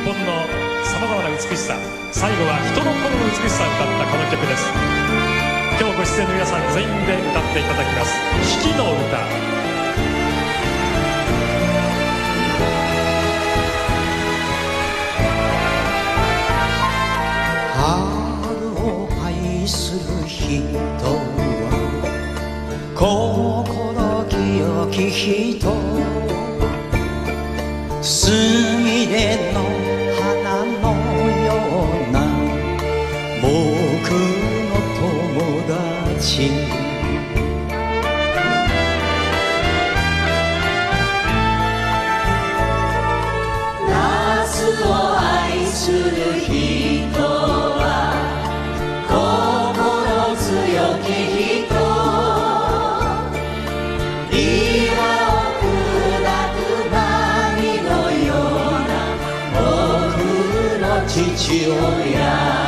本のさまざまな美しさ、最後は人の心の美しさを歌ったこの曲です。今日ご出演の皆さん全員で歌っていただきます「四季の歌」。 春を愛する人は心清き人、すみれの花のような僕の友達。 夏を愛する人は心強き人、岩を砕く波のような僕の父親。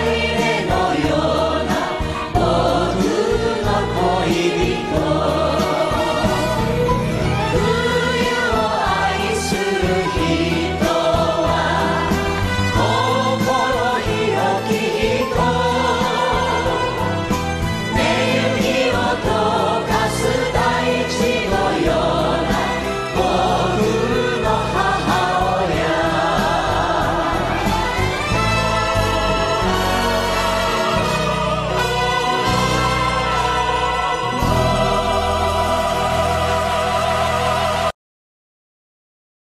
恋人